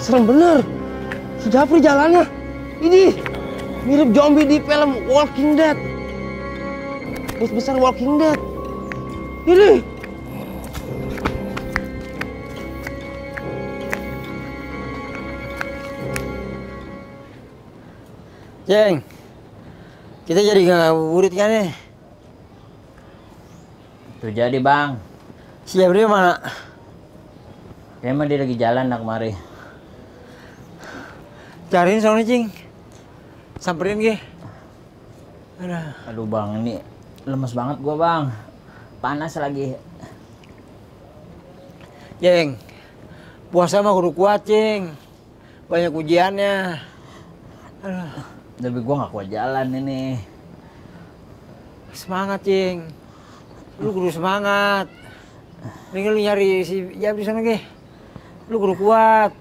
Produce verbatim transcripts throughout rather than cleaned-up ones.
serem bener. Si Japri jalannya. Ini mirip zombie di film Walking Dead. Bos besar Walking Dead. Ini. Ceng, kita jadi ngabuburit kan nih? Tuh jadi bang. Si Jabri mana? Emang dia lagi jalan nak kemari. Cariin soalnya Cing. Samperin ge. Aduh. Aduh bang, ini lemes banget gua bang. Panas lagi. Ceng, puasa mah kudu kuat Cing. Banyak ujiannya. Aduh. Tapi gua nggak kuat jalan ini. Semangat Cing. Lu kudu semangat. Ini lu nyari si Jabri sana ge. Lu kudu kuat.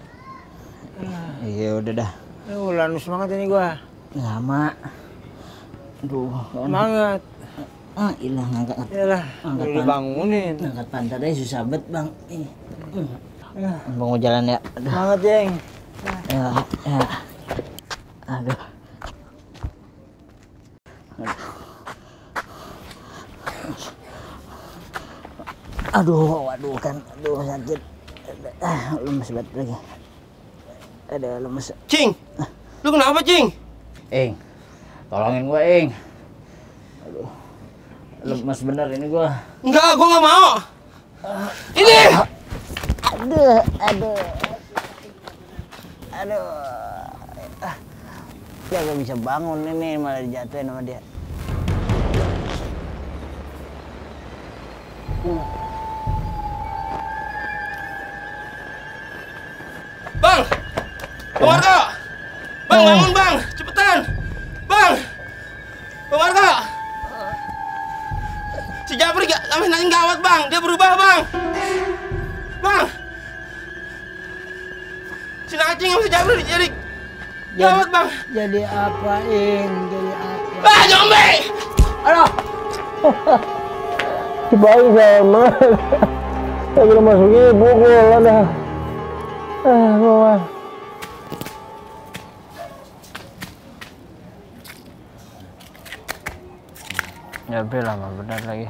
Iya udah dah. Lu lanu semangat ini gua. Lama. Aduh. Semangat. Ah ilah ngangkat. Iyalah, Angkat udah dibangunin. Angkat pantatnya susah banget bang. Ih. Ya. Bang mau jalan ya. Aduh. Semangat Ceng. Ya, ya. Aduh. Aduh, waduh kan, aduh sakit. Ah, lemes banget lagi. Ada lemes. Cing, lu kenapa Cing? Ing, tolongin gua Ing. Aduh, lemes bener ini gua. Enggak, gua nggak mau. Ini. Aduh, aduh, aduh. Ah, dia gak bisa bangun ini malah dijatuhin sama dia. Uh. Bang! Bang Warga! Bang, bangun bang! Cepetan! Bang! Bang Warga! Si Japri kami nanti gawat bang! Dia berubah bang! Bang! Si Nacing sama si Japri jadi gawat bang! Jadi apa Ing? Jadi apa? Ah, zombie! Aduh! Cibai sama. Saya belum masukin pukul ada. Ah, mama. Jabri lama benar lagi.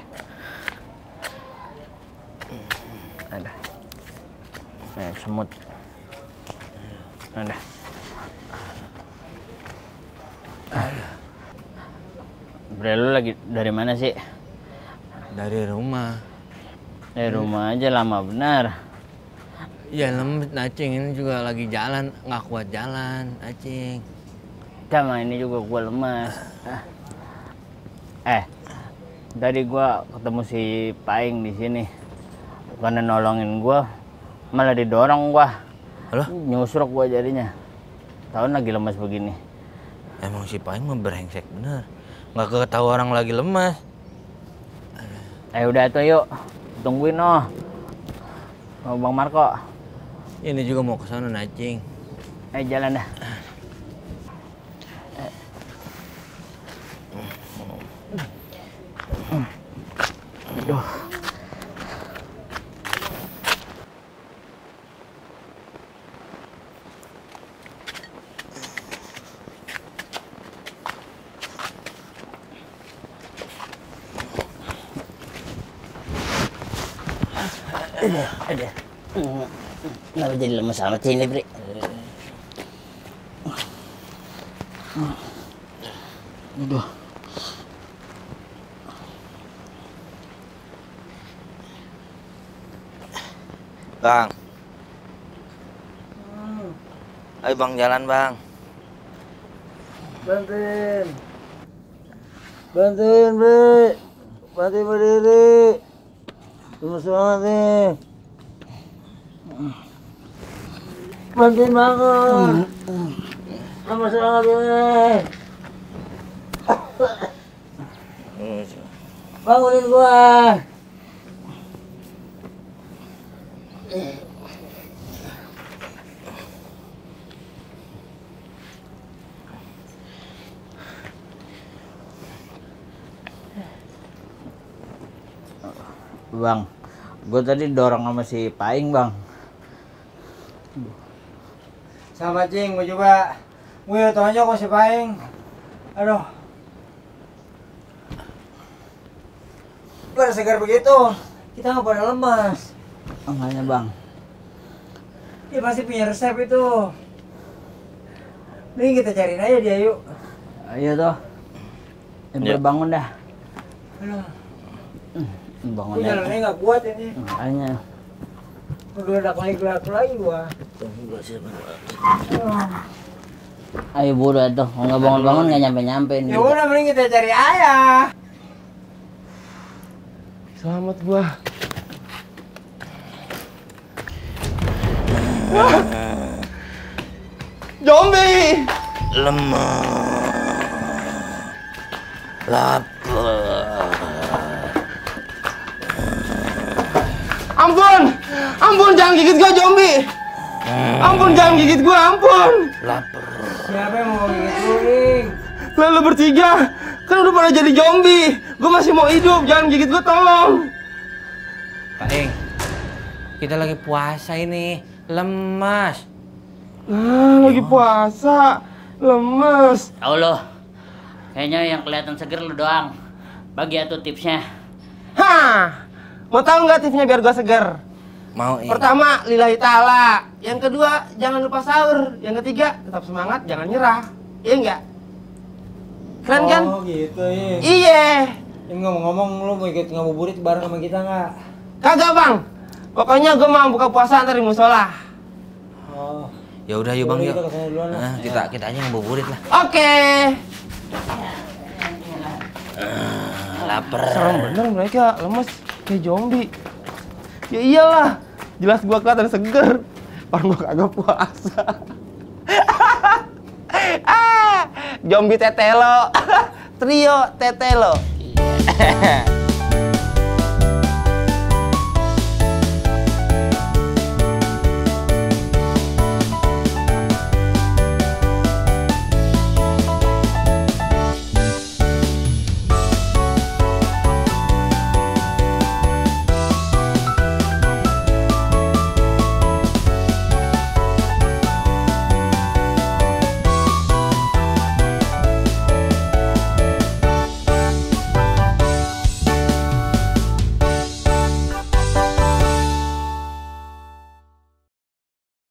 Ada. Nih, semut. Ada. Bre, lu lagi dari mana sih? Dari rumah. Dari rumah aja lama benar. Ya lemes Acing, ini juga lagi jalan, nggak kuat jalan Acing. Sama ini juga gua lemas. Eh, tadi gua ketemu si Paing di sini. Bukannya nolongin gua, malah didorong gua. Halo? Nyusruk gua jadinya. Tahun lagi lemas begini. Emang si Paing mah brengsek bener. Nggak ketahui orang lagi lemas. Eh udah tuh yuk, tungguin noh. Oh, Bang Marco. Ini juga mau ke sana Acing. Eh jalan dah. Aduh. Aduh, aduh. Kenapa jadi lemes amat sih ini, Bri? Aduh. Bang. Ayo bang jalan bang. Bantuin. Bantuin, Bri. Bantuin berdiri. Tunggu semangat nih. Bantuin bangun. Sama semangat nih. Bangunin gua. Bang, gue tadi dorong sama si Paing bang. Sama cing, gua juga. Gue tau aja kok si Paeng. Aduh. Pada segar begitu, kita nggak pada lemas. Makanya bang. Dia pasti punya resep itu. Nih kita cariin aja dia yuk. Ayo toh. Ya. Bangun dah. Aduh. Bangun Gue dah. jalannya nggak kuat ini. Makanya. Udah ada kali-kali lagi gua. Ayo buru tuh. Kalau nggak bangun-bangun nggak nyampe-nyampe nih. Ya udah mending kita cari ayah. Selamat gua. Zombie! Lemah. Lapar. Ampun! Ampun, jangan gigit gua, zombie! Ampun, jangan gigit gua, ampun! Lapar. Siapa yang mau gigit lu, Ing? Lalu bertiga, kan udah pada jadi zombie. Gua masih mau hidup, jangan gigit gua, tolong! Pak Eng, kita lagi puasa ini, lemas. Nah, lagi puasa, lemes. Tahu lo. Kayaknya yang kelihatan seger lu doang. Bagi atuh tipsnya. Hah! Mau tahu nggak tipsnya biar gua seger? Mau Eng. Pertama, lillahi ta'ala. Yang kedua, jangan lupa sahur. Yang ketiga, tetap semangat, jangan nyerah. Iya nggak? Keren kan? Oh gitu, Ing. Iya. Ini ngomong-ngomong, lu mau ikut ngabuburit bareng sama kita nggak? Kagak bang. Pokoknya gua mau buka puasa antar di musola. Oh. Ya udah yuk Bang Udah, yuk. kita kesana duluan lah. Nah, kita kita aja ngabuburit lah. Oke. Lapar. Serem bener mereka, lemes kayak zombie. Ya iyalah, jelas gua kelihatan seger. Orang gua kagak puasa. Ah, zombie tetelo. Trio tetelo.